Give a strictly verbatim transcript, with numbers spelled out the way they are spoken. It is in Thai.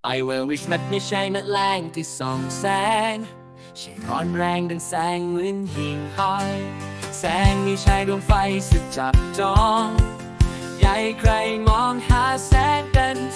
I will wish นัดไม่ใช่นัดแรงที่ส่องแสงใช่ร้อนแรงดังแสงเหมือนหิ่งห้อยแสงไม่ใช่ดวงไฟสุดจับจ้องอยากให้ใครมองหาแสงกัน